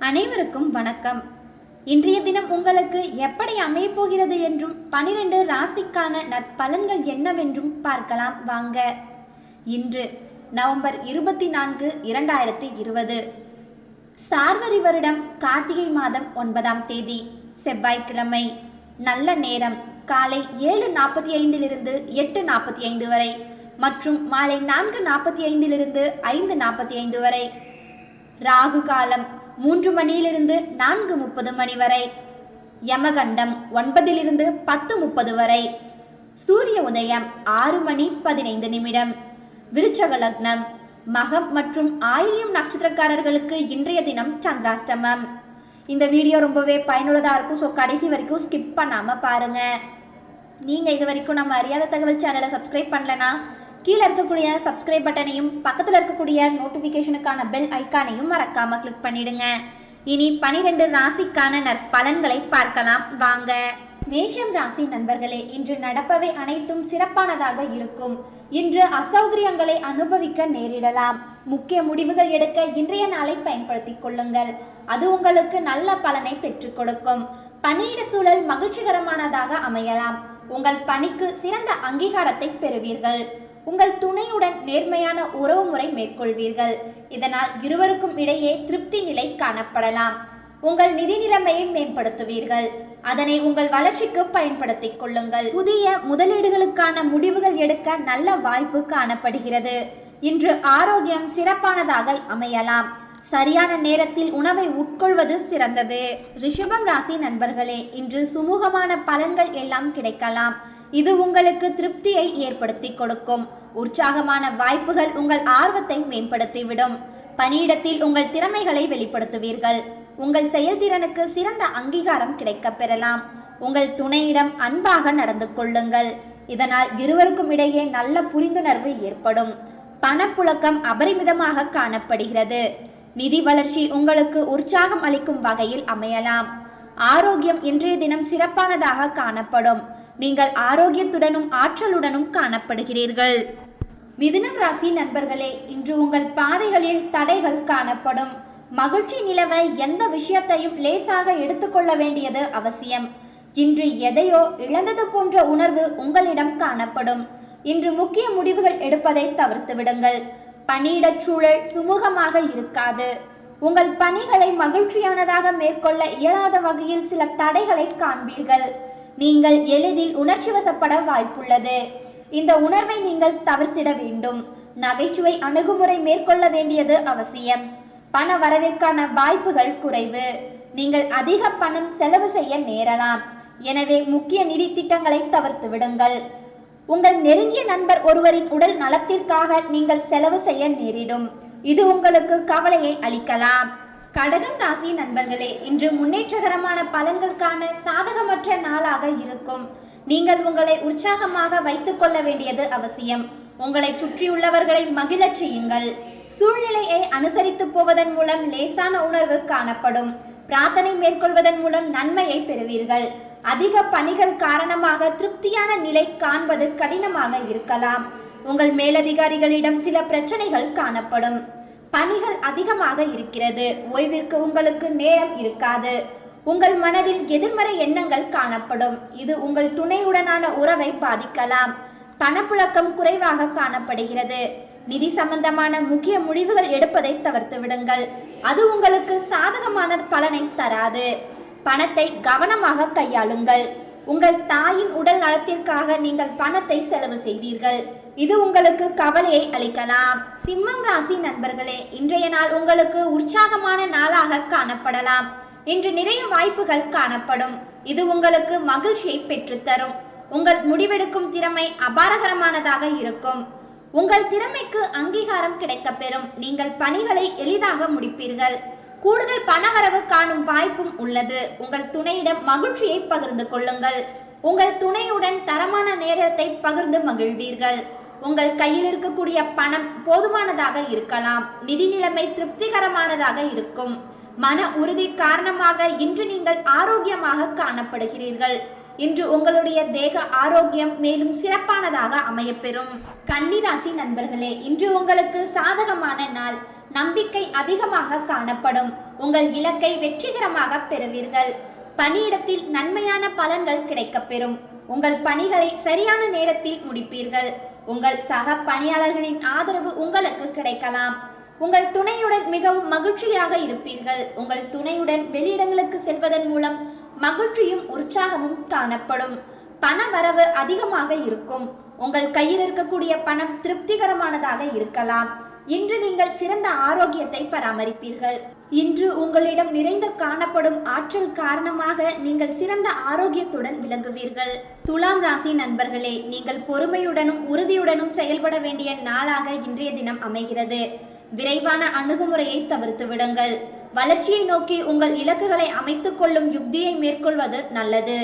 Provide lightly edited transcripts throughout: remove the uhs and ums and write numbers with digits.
அனைவருக்கும் வணக்கம். இன்றைய தினம் உங்களுக்கு எப்படி அமையப் போகிறது என்றும் 12 ராசிக்கான நற்பலன்கள் என்னவென்றும் பார்க்கலாம் வாங்க. இன்று நவம்பர் 24, 2020 சார்வரி வருடம் கார்த்திகை மாதம் 9ஆம் தேதி செவ்வாய்க்கிழமை. நல்ல நேரம் காலை 7:45 8:45 வரை மற்றும் மாலை 4:45 5:45 வரை. ராகு காலம் 3 மணியிலிருந்து 4:30 மணி வரை. யமகண்டம் 9 10:30 வரை. சூரிய உதயம் 6:15. விருச்சக லக்னம். மகம் மற்றும் ஆயில்யம் நட்சத்திரக்காரர்களுக்கு இன்றைய தினம் சந்திராஷ்டமம். இந்த வீடியோ ரொம்பவே பயனுள்ளதாக இருக்கும். ஸோ கடைசி வரைக்கும் ஸ்கிப் பண்ணாமல் பாருங்கள். நீங்கள் இது வரைக்கும் நம்ம அறியாத தகவல் சேனலை சப்ஸ்கிரைப் பண்ணலன்னா கீழே இருக்கக்கூடிய சப்ஸ்கிரைப் பட்டனையும் பக்கத்தில் இருக்கக்கூடிய நோட்டிஃபிகேஷனுக்கான பெல் ஐக்கானையும் மறக்காமல் கிளிக் பண்ணிடுங்க. இனி 12 ராசிக்கான நற்பலன்களை பார்க்கலாம் வாங்க. மேஷம் ராசி நண்பர்களே, இன்று நடப்பவை அனைத்தும் சிறப்பானதாக இருக்கும். இன்று அசௌகரியங்களை அனுபவிக்க நேரிடலாம். முக்கிய முடிவுகள் எடுக்க இன்றைய நாளை பயன்படுத்திக் கொள்ளுங்கள். அது உங்களுக்கு நல்ல பலனை பெற்றுக் கொடுக்கும். பணியிட சூழல் மகிழ்ச்சிகரமானதாக அமையலாம். உங்கள் பணிக்கு சிறந்த அங்கீகாரத்தை பெறுவீர்கள். உங்கள் துணையுடன் நேர்மையான உறவுமுறை மேற்கொள்வீர்கள். இதனால் இருவருக்கும் இடையே திருப்தி நிலை காணப்படலாம். உங்கள் நிதி நிலைமையை மேம்படுத்துவீர்கள். அதனை உங்கள் வளர்ச்சிக்கு பயன்படுத்திக் கொள்ளுங்கள். புதிய முதலீடுகளுக்கான முடிவுகள் எடுக்க நல்ல வாய்ப்பு காணப்படுகிறது. இன்று ஆரோக்கியம் சிறப்பானதாக அமையலாம். சரியான நேரத்தில் உணவை உட்கொள்வது சிறந்தது. ரிஷபம் ராசி நண்பர்களே, இன்று சுமூகமான பலன்கள் எல்லாம் கிடைக்கலாம். இது உங்களுக்கு திருப்தியை ஏற்படுத்தி கொடுக்கும். உற்சாகமான வாய்ப்புகள் உங்கள் ஆர்வத்தை மேம்படுத்திவிடும். பணியிடத்தில் உங்கள் திறமைகளை வெளிப்படுத்துவீர்கள். உங்கள் செயல்திறனுக்கு சிறந்த அங்கீகாரம் கிடைக்கப் பெறலாம். உங்கள் துணையிடம் அன்பாக நடந்து கொள்ளுங்கள். இதனால் இருவருக்கும் இடையே நல்ல புரிந்துணர்வு ஏற்படும். பணப்புழக்கம் அபரிமிதமாக காணப்படுகிறது. நிதி வளர்ச்சி உங்களுக்கு உற்சாகம் அளிக்கும் வகையில் அமையலாம். ஆரோக்கியம் இன்றைய தினம் சிறப்பானதாக காணப்படும். நீங்கள் ஆரோக்கியத்துடனும் ஆற்றலுடனும் காணப்படுகிறீர்கள். மிதுனம் ராசி நண்பர்களே, இன்று உங்கள் பாதைகளில் தடைகள் காணப்படும். மகிழ்ச்சி நிலவ எந்த விஷயத்தையும் லேசாக எடுத்துக்கொள்ள வேண்டியது அவசியம். இன்று எதையோ இழந்தது போன்ற உணர்வு உங்களிடம் காணப்படும். இன்று முக்கிய முடிவுகள் எடுப்பதை தவிர்த்து விடுங்கள். பணியிடச் சூழல் சுமூகமாக இருக்காது. உங்கள் பணிகளை மகிழ்ச்சியானதாக மேற்கொள்ள இயலாத வகையில் சில தடைகளை காண்பீர்கள். நீங்கள் எளிதில் உணர்ச்சி வசப்பட வாய்ப்புள்ளது. இந்த உணர்வை நீங்கள் தவிர்த்திட வேண்டும். நகைச்சுவை அணுகுமுறை மேற்கொள்ள வேண்டியது அவசியம். பண வரவிற்கான வாய்ப்புகள் குறைவு. நீங்கள் அதிக பணம் செலவு செய்ய நேரலாம். எனவே முக்கிய நிதி திட்டங்களை தவிர்த்து விடுங்கள். உங்கள் நெருங்கிய நண்பர் ஒருவரின் உடல் நலத்திற்காக நீங்கள் செலவு செய்ய நேரிடும். இது உங்களுக்கு கவலையை அளிக்கலாம். கடகம் ராசி நண்பர்களே, இன்று முன்னேற்றகரமான பலன்களுக்கான சாதகமற்ற நாளாக இருக்கும். நீங்கள் உங்களை உற்சாகமாக வைத்துக் கொள்ள வேண்டியது அவசியம். உங்களை சுற்றியுள்ளவர்களை மகிழச் செய்யுங்கள். சூழ்நிலையை அனுசரித்து போவதன் மூலம் லேசான உணர்வு காணப்படும். பிரார்த்தனை மேற்கொள்வதன் மூலம் நன்மையை பெறுவீர்கள். அதிக பணிகள் காரணமாக திருப்தியான நிலை காண்பது கடினமாக இருக்கலாம். உங்கள் மேலதிகாரிகளிடம் சில பிரச்சனைகள் காணப்படும். பணிகள் அதிகமாக இருக்கிறது. ஓய்விற்கு உங்களுக்கு நேரம் இருக்காது. உங்கள் மனதில் எதிர்மறை எண்ணங்கள் காணப்படும். இது உங்கள் துணையுடனான உறவை பாதிக்கலாம். பணப்புழக்கம் குறைவாக காணப்படுகிறது. நிதி சம்பந்தமான முக்கிய முடிவுகள் எடுப்பதை தவிர்த்து விடுங்கள். அது உங்களுக்கு சாதகமான பலனை தராது. பணத்தை கவனமாக கையாளுங்கள். உங்கள் தாயின் உடல் நலத்திற்காக நீங்கள் பணத்தை செலவு செய்வீர்கள். இது உங்களுக்கு கவலையை அளிக்கலாம். சிம்மம் ராசி நண்பர்களே, இன்றைய நாள் உங்களுக்கு உற்சாகமான நாளாக காணப்படலாம். இன்று நிறைய வாய்ப்புகள் காணப்படும். இது உங்களுக்கு மகிழ்ச்சியை பெற்றுத்தரும். உங்கள் முடிவெடுக்கும் திறமை அபாரகரமானதாக இருக்கும். உங்கள் திறமைக்கு அங்கீகாரம் கிடைக்கப்பெறும். நீங்கள் பணிகளை எளிதாக முடிப்பீர்கள். கூடுதல் பணவரவு காணும் வாய்ப்பும் உள்ளது. உங்கள் துணையிடம் மகிழ்ச்சியை பகிர்ந்து கொள்ளுங்கள். உங்கள் துணையுடன் தரமான நேரத்தை பகிர்ந்து மகிழ்வீர்கள். உங்கள் கையில் இருக்கக்கூடிய பணம் போதுமானதாக இருக்கலாம். நிதி நிலைமை திருப்திகரமானதாக இருக்கும். மன உறுதி காரணமாக இன்று நீங்கள் ஆரோக்கியமாக காணப்படுகிறீர்கள். இன்று உங்களுடைய தேக ஆரோக்கியம் மேலும் சிறப்பானதாக அமையப்பெறும். கன்னிராசி நண்பர்களே, இன்று உங்களுக்கு சாதகமான நாள். நம்பிக்கை அதிகமாக காணப்படும். உங்கள் இலக்கை வெற்றிகரமாக பெறுவீர்கள். பணியிடத்தில் நன்மையான பலன்கள் கிடைக்கப்பெறும். உங்கள் பணிகளை சரியான நேரத்தில் முடிப்பீர்கள். உங்கள் சக பணியாளர்களின் ஆதரவு உங்களுக்கு கிடைக்கலாம். உங்கள் துணையுடன் மிகவும் மகிழ்ச்சியாக இருப்பீர்கள். உங்கள் துணையுடன் வெளியிடங்களுக்கு செல்வதன் மூலம் மகிழ்ச்சியும் உற்சாகமும் காணப்படும். பண வரவு அதிகமாக இருக்கும். உங்கள் கையில் இருக்கக்கூடிய பணம் திருப்திகரமானதாக இருக்கலாம். இன்று நீங்கள் சிறந்த ஆரோக்கியத்தை பராமரிப்பீர்கள். இன்று உங்களிடம் நிறைந்து காணப்படும் ஆற்றல் காரணமாக நீங்கள் சிறந்த ஆரோக்கியத்துடன் விளங்குவீர்கள். துலாம் ராசி நண்பர்களே, நீங்கள் பொறுமையுடனும் உறுதியுடனும் செயல்பட வேண்டிய நாளாக இன்றைய தினம் அமைகிறது. விரைவான அணுகுமுறையை தவிர்த்து விடுங்கள். வளர்ச்சியை நோக்கி உங்கள் இலக்குகளை அமைத்துக் கொள்ளும் யுக்தியை மேற்கொள்வது நல்லது.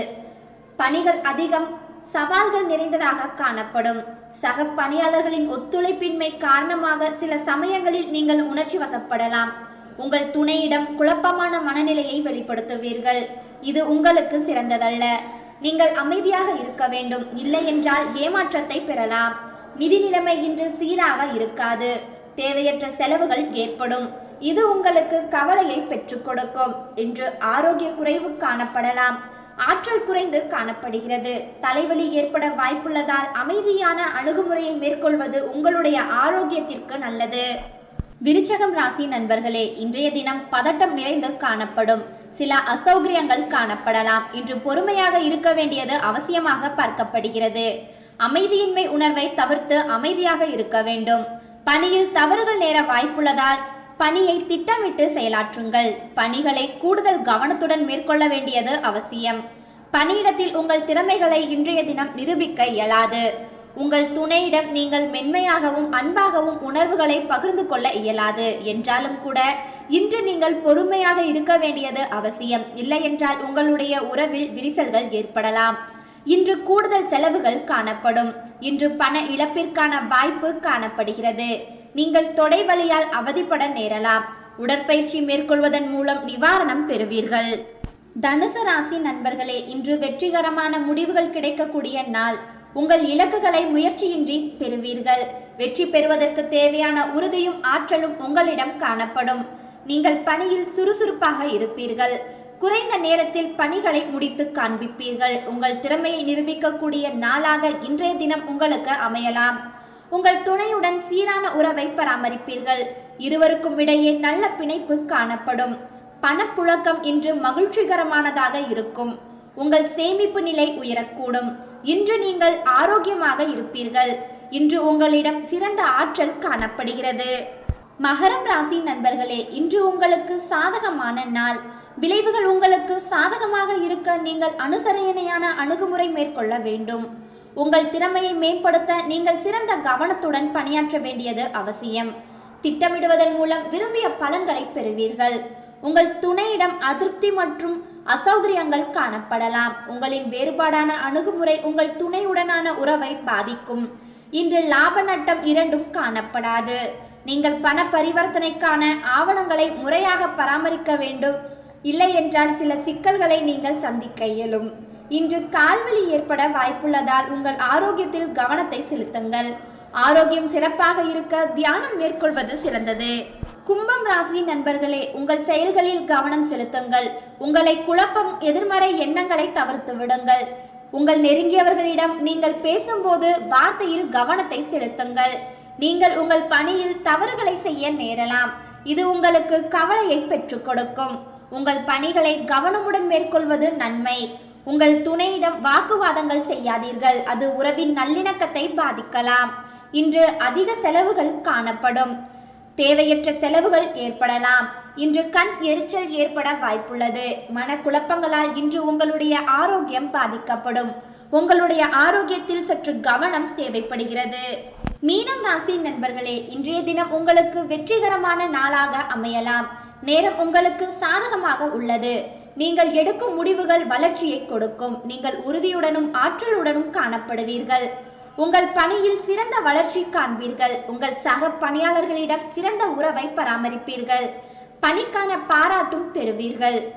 பணிகள் அதிகம், சவால்கள் நிறைந்ததாக காணப்படும். சக பணியாளர்களின் ஒத்துழைப்பின்மை காரணமாக சில சமயங்களில் நீங்கள் உணர்ச்சி வசப்படலாம். உங்கள் துணையிடம் குழப்பமான மனநிலையை வெளிப்படுத்துவீர்கள். இது உங்களுக்கு சிறந்ததல்ல. நீங்கள் அமைதியாக இருக்க வேண்டும். இல்லை என்றால் ஏமாற்றத்தை பெறலாம். நிதி நிலைமை இன்று சீராக இருக்காது. தேவையற்ற செலவுகள் ஏற்படும். இது உங்களுக்கு கவலையை பெற்றுக் கொடுக்கும். இன்று ஆரோக்கிய குறைவு காணப்படலாம். ஆற்றல் குறைந்து காணப்படுகிறது. தலைவலி ஏற்பட வாய்ப்புள்ளதால் அமைதியான அணுகுமுறையை மேற்கொள்வது உங்களுடைய ஆரோக்கியத்திற்கு நல்லது. விருச்சகம் ராசி நண்பர்களே, இன்றைய தினம் பதட்டம் நிறைந்து காணப்படும். சில அசௌகரியங்கள் காணப்படலாம். இன்று பொறுமையாக இருக்க வேண்டியது அவசியமாக பார்க்கப்படுகிறது. அமைதியின்மை உணர்வை தவிர்த்து அமைதியாக இருக்க வேண்டும். பணியில் தவறுகள் நேர வாய்ப்புள்ளதால் பணியை திட்டமிட்டு செயலாற்றுங்கள். பணிகளை கூடுதல் கவனத்துடன் மேற்கொள்ள வேண்டியது அவசியம். பணியிடத்தில் உங்கள் திறமைகளை இன்றைய தினம் நிரூபிக்க இயலாது. உங்கள் துணையிடம் நீங்கள் மென்மையாகவும் அன்பாகவும் உணர்வுகளை பகிர்ந்து கொள்ள இயலாது. என்றாலும் கூட இன்று நீங்கள் பொறுமையாக இருக்க வேண்டியது அவசியம். இல்லை என்றால் உங்களுடைய உறவில் விரிசல்கள் ஏற்படலாம். இன்று கூடுதல் செலவுகள் காணப்படும். இன்று பண இழப்பிற்கான வாய்ப்பு காணப்படுகிறது. நீங்கள் தொடை வலியால் அவதிப்பட நேரலாம். உடற்பயிற்சி மேற்கொள்வதன் மூலம் நிவாரணம் பெறுவீர்கள். தனுசு ராசி நண்பர்களே, இன்று வெற்றிகரமான முடிவுகள் கிடைக்கக்கூடிய நாள். உங்கள் இலக்குகளை முயற்சியின்றி பெறுவீர்கள். வெற்றி பெறுவதற்கு தேவையான உறுதியும் ஆற்றலும் உங்களிடம் காணப்படும். நீங்கள் பணியில் சுறுசுறுப்பாக இருப்பீர்கள். குறைந்த நேரத்தில் பணிகளை முடித்து காண்பிப்பீர்கள். உங்கள் திறமையை நிரூபிக்கக்கூடிய நாளாக இன்றைய தினம் உங்களுக்கு அமையலாம். உங்கள் துணையுடன் சீரான உறவை பராமரிப்பீர்கள். இருவருக்கும் இடையே நல்ல பிணைப்பு காணப்படும். பணப்புழக்கம் இன்று மகிழ்ச்சிகரமானதாக இருக்கும். உங்கள் சேமிப்பு நிலை உயரக்கூடும். இன்று நீங்கள் ஆரோக்கியமாக இருப்பீர்கள். இன்று உங்களிடம் சிறந்த ஆற்றல் காணப்படுகிறது. மகரம் ராசி நண்பர்களே, இன்று உங்களுக்கு சாதகமான நாள். விளைவுகள் உங்களுக்கு சாதகமாக இருக்க நீங்கள் அனுசரணையான அணுகுமுறை மேற்கொள்ள வேண்டும். உங்கள் திறமையை மேம்படுத்த நீங்கள் சிறந்த கவனத்துடன் பணியாற்ற வேண்டியது அவசியம். திட்டமிடுவதன் மூலம் விரும்பிய பலன்களை பெறுவீர்கள். உங்கள் துணையிடம் அதிருப்தி மற்றும் அசௌகரியங்கள் காணப்படலாம். உங்களின் வேறுபாடான அணுகுமுறை உங்கள் துணையுடனான உறவை பாதிக்கும். இன்று லாப நட்டம் இரண்டும் காணப்படாது. நீங்கள் பண பரிவர்த்தனைக்கான ஆவணங்களை முறையாக பராமரிக்க வேண்டும். இல்லை என்றால் சில சிக்கல்களை நீங்கள் சந்திக்க இயலும். இன்று கால்வலி ஏற்பட வாய்ப்புள்ளதால் உங்கள் ஆரோக்கியத்தில் கவனத்தை செலுத்துங்கள். ஆரோக்கியம் சிறப்பாக இருக்க தியானம் மேற்கொள்வது சிறந்தது. கும்பம் ராசி நண்பர்களே, உங்கள் செயல்களில் கவனம் செலுத்துங்கள். உங்களை குழப்பம் எதிர்மறை எண்ணங்களை தவிர்த்து விடுங்கள். உங்கள் நெருங்கியவர்களிடம் நீங்கள் பேசும்போது வார்த்தையில் கவனத்தை செலுத்துங்கள். நீங்கள் உங்கள் பணியில் தவறுகளை செய்ய நேரலாம். இது உங்களுக்கு கவலையை பெற்றுக் கொடுக்கும். உங்கள் பணிகளை கவனமுடன் மேற்கொள்வது நன்மை. உங்கள் துணையிடம் வாக்குவாதங்கள் செய்யாதீர்கள். அது உறவின் நல்லிணக்கத்தை பாதிக்கலாம். இன்று அதிக செலவுகள் காணப்படும். தேவையற்ற செலவுகள் ஏற்படலாம். இன்று கண் எரிச்சல் ஏற்பட வாய்ப்புள்ளது. மனக்குழப்பங்களால் இன்று உங்களுடைய ஆரோக்கியம் பாதிக்கப்படும். உங்களுடைய ஆரோக்கியத்தில் சற்று கவனம் தேவைப்படுகிறது. மீனம் ராசி நண்பர்களே, இன்றைய தினம் உங்களுக்கு வெற்றிகரமான நாளாக அமையலாம். நேரம் உங்களுக்கு சாதகமாக உள்ளது. நீங்கள் எடுக்கும் முடிவுகள் வளர்ச்சியை கொடுக்கும். நீங்கள் உறுதியுடனும் ஆற்றலுடனும் காணப்படுவீர்கள். உங்கள் பணியில் சிறந்த வளர்ச்சி காண்பீர்கள். உங்கள் சக பணியாளர்களிடம் சிறந்த உறவை பராமரிப்பீர்கள். பணிக்கான பாராட்டும் பெறுவீர்கள்.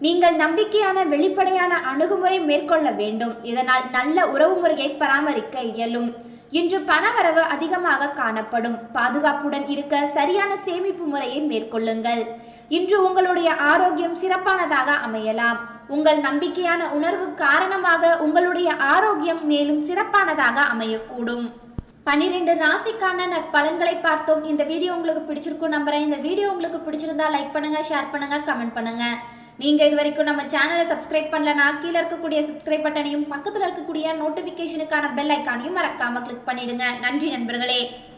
நீங்கள் நம்பிக்கையான வெளிப்படையான அணுகுமுறை மேற்கொள்ள வேண்டும். இதனால் நல்ல உறவு முறையை பராமரிக்க இயலும். இன்று பணவரவு அதிகமாக காணப்படும். பாதுகாப்புடன் இருக்க சரியான சேமிப்பு முறையை மேற்கொள்ளுங்கள். இன்று உங்களுடைய ஆரோக்கியம் சிறப்பானதாக அமையலாம். உங்கள் நம்பிக்கையான உணர்வு காரணமாக உங்களுடைய ஆரோக்கியம் மேலும் சிறப்பானதாக அமையக்கூடும். 12 ராசிக்கான நற்பலன்களை பார்த்தோம். இந்த வீடியோ உங்களுக்கு பிடிச்சிருக்கும் நம்புறேன். இந்த வீடியோ உங்களுக்கு பிடிச்சிருந்தா லைக் பண்ணுங்க, ஷேர் பண்ணுங்க, கமெண்ட் பண்ணுங்க. நீங்க இது வரைக்கும் நம்ம சேனலை சப்ஸ்கிரைப் பண்ணலனா கீழே இருக்கக்கூடிய சப்ஸ்கிரைப் பட்டனையும் பக்கத்தில் இருக்கக்கூடிய நோட்டிபிகேஷனுக்கான பெல் ஐக்கானையும் மறக்காம கிளிக் பண்ணிடுங்க. நன்றி நண்பர்களே.